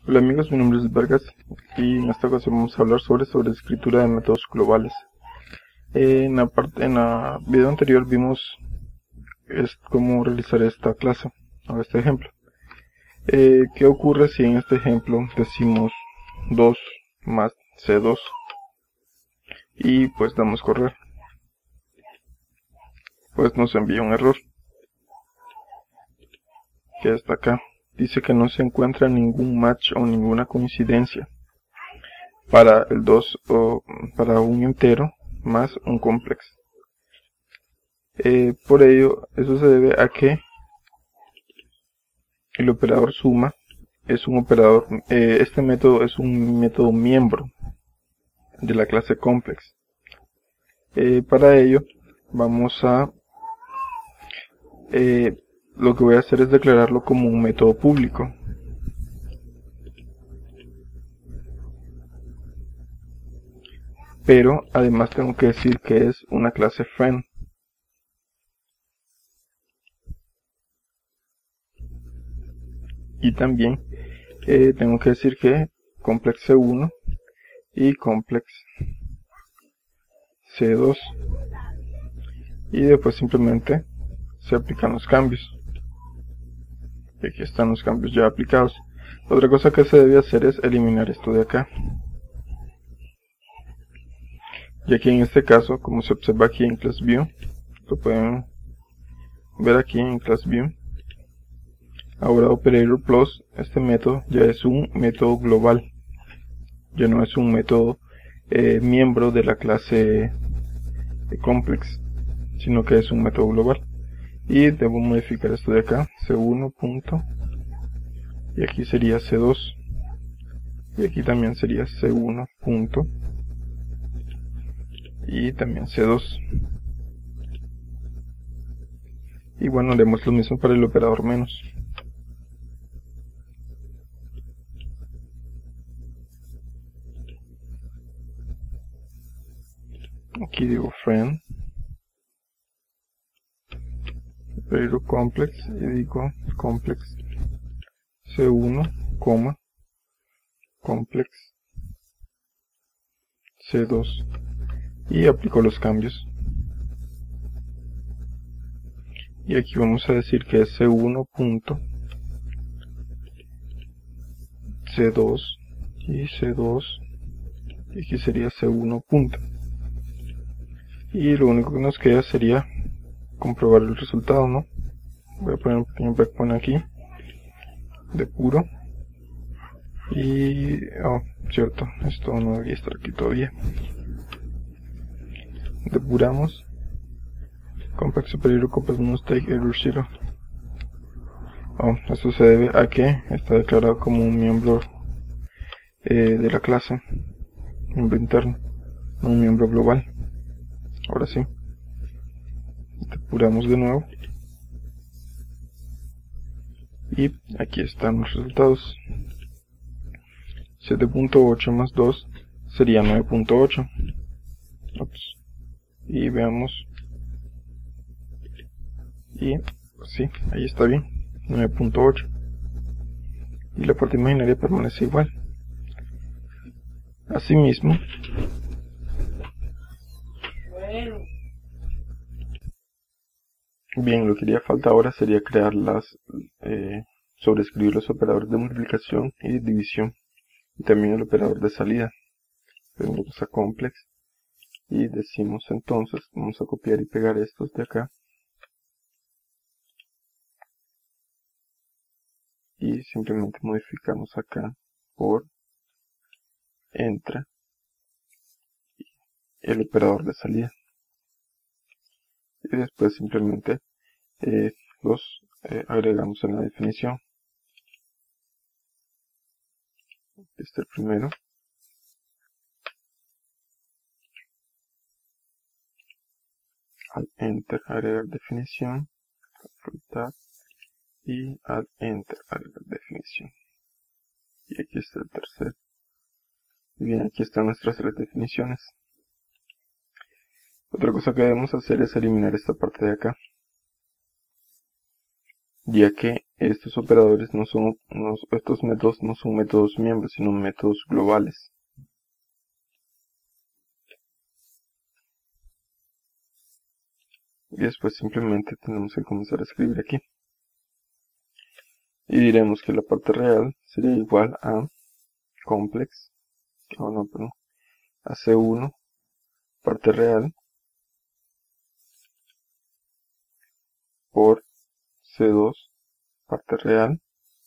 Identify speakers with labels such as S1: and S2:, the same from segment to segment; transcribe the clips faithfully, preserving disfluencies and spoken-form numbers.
S1: Hola amigos, mi nombre es Vargas y en esta ocasión vamos a hablar sobre, sobre escritura de métodos globales. En la parte, en la video anterior vimos es cómo realizar esta clase o este ejemplo. Eh, ¿Qué ocurre si en este ejemplo decimos dos más C dos y pues damos correr? Pues nos envía un error que está acá. Dice que no se encuentra ningún match o ninguna coincidencia para el dos o para un entero más un complex. Eh, por ello, eso se debe a que el operador suma es un operador, eh, este método es un método miembro de la clase complex. Eh, para ello, vamos a, eh, lo que voy a hacer es declararlo como un método público. Pero además tengo que decir que es una clase friend. Y también eh, tengo que decir que complex C uno y complex C dos. Y después simplemente se aplican los cambios. Y aquí están los cambios ya aplicados. Otra cosa que se debe hacer es eliminar esto de acá. Y aquí en este caso, como se observa aquí en Class View, lo pueden ver aquí en Class View. Ahora Operator Plus, este método ya es un método global. Ya no es un método eh, miembro de la clase de Complex, sino que es un método global. Y debo modificar esto de acá, C uno punto, y aquí sería C dos, y aquí también sería C uno punto, y también C dos. Y bueno, haremos lo mismo para el operador menos. Aquí digo friend, pero complex, y digo complex C uno, coma, complex C dos, y aplico los cambios. Y aquí vamos a decir que es C uno punto, C dos y C dos, y aquí sería C uno punto. Y lo único que nos queda sería comprobar el resultado, ¿no? Voy a poner un pequeño breakpoint aquí de puro. Y, oh, cierto, esto no debería estar aquí todavía. Depuramos. Complex superior complex mistake error cero. Oh, esto se debe a que está declarado como un miembro eh, de la clase, miembro interno, no un miembro global. Ahora sí, depuramos de nuevo. Y aquí están los resultados. siete punto ocho más dos sería nueve punto ocho. Ups. Y veamos. Y pues sí, ahí está bien, nueve punto ocho. Y la parte imaginaria permanece igual. Asimismo, bien, lo que haría falta ahora sería crear las, eh, sobreescribir los operadores de multiplicación y división, y también el operador de salida. Venimos a complex y decimos entonces, vamos a copiar y pegar estos de acá, y simplemente modificamos acá por entra el operador de salida, y después simplemente eh, los eh, agregamos en la definición. Este es el primero, al enter agregar definición, tab, y al enter agregar definición, y aquí está el tercero. Y bien, aquí están nuestras tres definiciones. Otra cosa que debemos hacer es eliminar esta parte de acá, ya que estos operadores no son, no, estos métodos no son métodos miembros, sino métodos globales. Y después simplemente tenemos que comenzar a escribir aquí. Y diremos que la parte real sería igual a complex, oh no, perdón, a C uno, parte real, por C dos, parte real,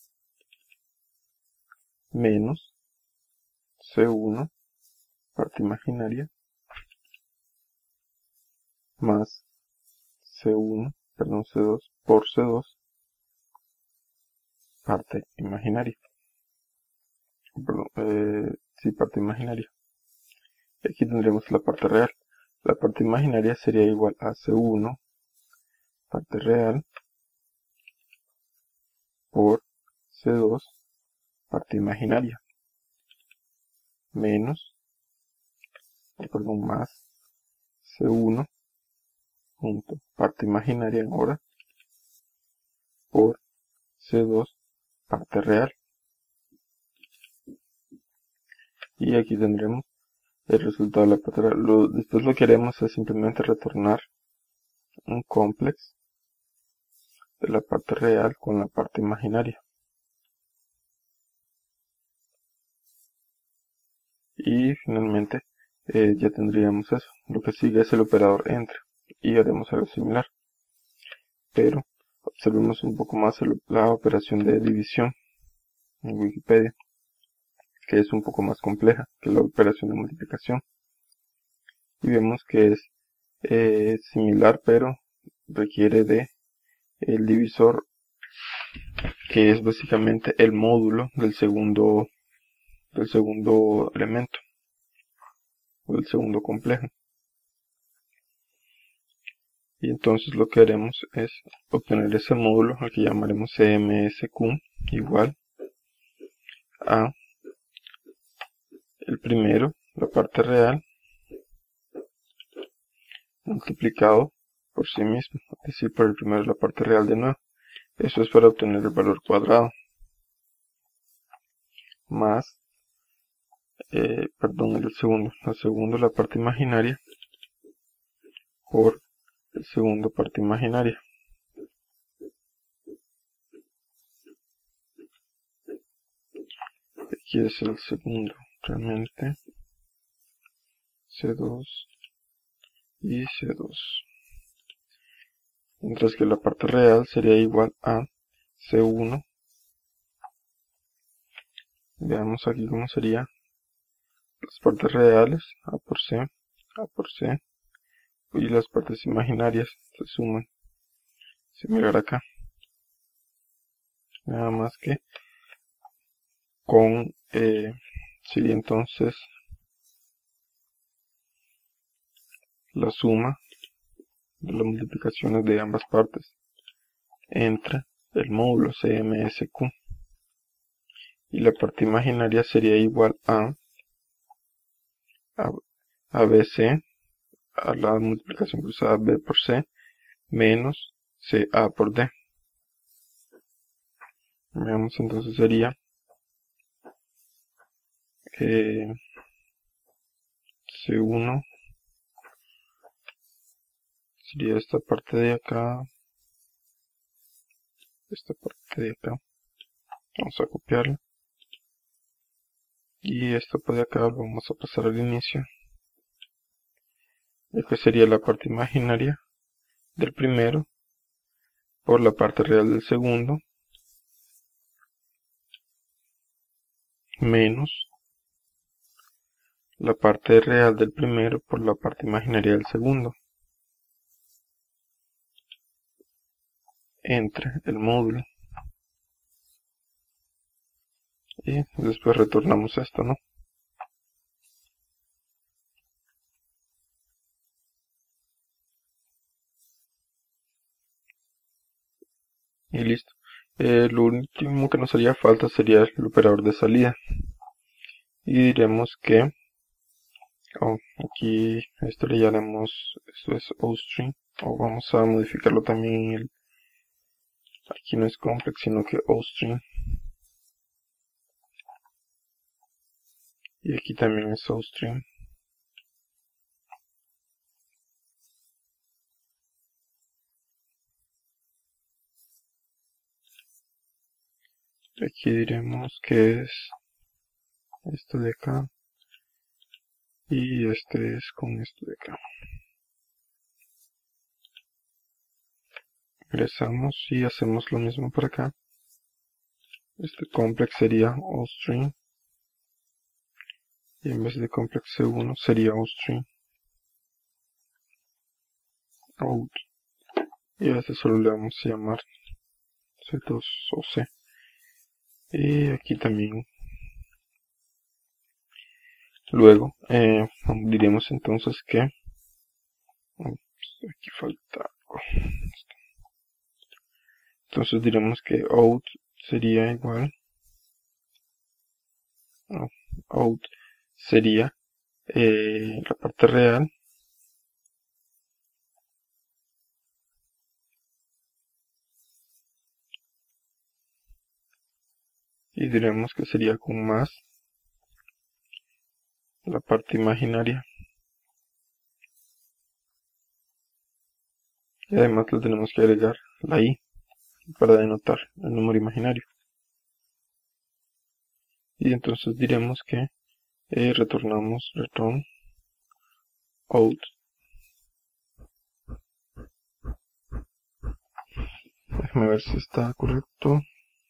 S1: menos C uno, parte imaginaria, más C uno, perdón, C dos, por C dos, parte imaginaria. Perdón, eh, sí, parte imaginaria. Aquí tendremos la parte real. La parte imaginaria sería igual a C uno, parte real, por C dos, parte imaginaria, menos, perdón, más C uno, punto, parte imaginaria ahora, por C dos, parte real. Y aquí tendremos el resultado de la parte real. Lo, después lo que haremos es simplemente retornar un complex de la parte real con la parte imaginaria. Y finalmente eh, ya tendríamos eso. Lo que sigue es el operador entre. Y haremos algo similar. Pero observemos un poco más el, la operación de división en Wikipedia, que es un poco más compleja que la operación de multiplicación. Y vemos que es eh, similar, pero requiere de el divisor, que es básicamente el módulo del segundo del segundo elemento o del segundo complejo. Y entonces lo que haremos es obtener ese módulo, al que llamaremos C M S Q, igual a el primero, la parte real, multiplicado por sí mismo, es decir, por el primero la parte real de nuevo. Eso es para obtener el valor cuadrado, más, eh, perdón, el segundo, el segundo la parte imaginaria, por el segundo parte imaginaria. Aquí es el segundo, realmente, C dos y C dos. Mientras que la parte real sería igual a C uno. Veamos aquí cómo sería las partes reales, A por C, A por C, y las partes imaginarias se suman, similar acá. Nada más que con, eh, sería entonces la suma de las multiplicaciones de ambas partes entre el módulo C M S Q, y la parte imaginaria sería igual a a, a B C, a la multiplicación cruzada B por C, menos C A por D. Veamos, entonces sería eh, C uno, sería esta parte de acá, esta parte de acá, vamos a copiarla, y esta parte de acá lo vamos a pasar al inicio, y que sería la parte imaginaria del primero por la parte real del segundo, menos la parte real del primero por la parte imaginaria del segundo, entre el módulo. Y después retornamos esto, ¿no? Y listo. Eh, lo último que nos haría falta sería el operador de salida. Y diremos que oh, aquí esto le llamaremos, esto es OString, o vamos a modificarlo también en el, Aquí no es complex, sino que OString. Y aquí también es OString. Aquí diremos que es esto de acá. Y este es con esto de acá. Ingresamos y hacemos lo mismo por acá. Este complex sería OString. Y en vez de complex C uno sería OString. Out. Y a este solo le vamos a llamar C dos o C. Y aquí también. Luego eh, diremos entonces que aquí falta algo. Entonces diremos que out sería igual no, out sería eh, la parte real y diremos que sería con más la parte imaginaria. Y además le tenemos que agregar la i para denotar el número imaginario. Y entonces diremos que eh, retornamos return out. Déjame ver si está correcto.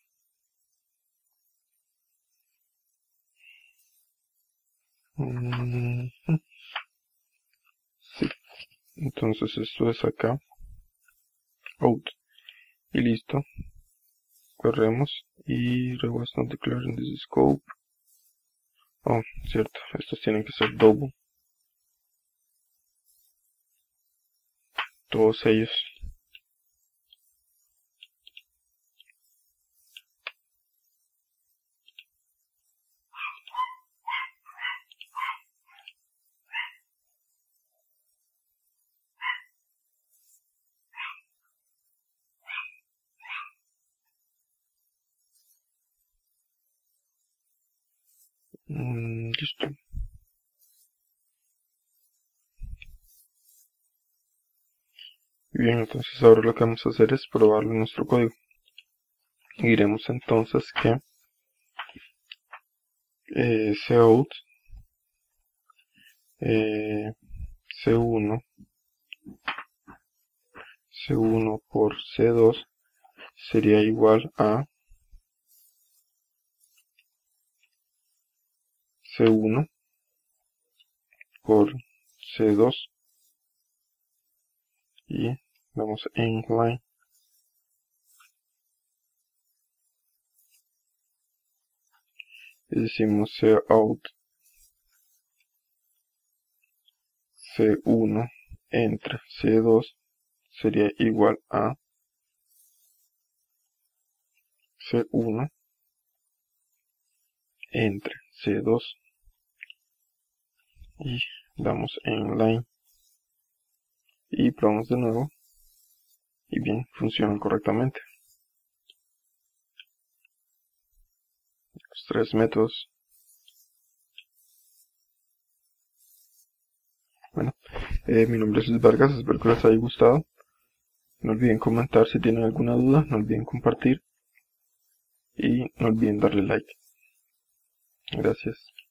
S1: Mm -hmm. Sí. Entonces esto es acá out y listo. Corremos y was not declared in this scope. Oh, cierto, estos tienen que ser double. Todos ellos. Mm, listo. Bien, entonces ahora lo que vamos a hacer es probarlo en nuestro código. Y diremos entonces que eh, cout eh, C uno C uno por C dos sería igual a C uno por C dos y vamos en line y decimos cout C uno entre C dos sería igual a C uno entre C dos y damos en line y probamos de nuevo y bien, funcionan correctamente los tres métodos. Bueno, eh, mi nombre es Luis Vargas, espero que les haya gustado. No olviden comentar si tienen alguna duda, no olviden compartir y no olviden darle like. Gracias.